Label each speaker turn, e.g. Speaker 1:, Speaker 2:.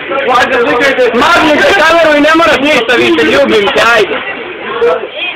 Speaker 1: Magnuće kameru i ne moraš ništa više, ljubim te, ajde.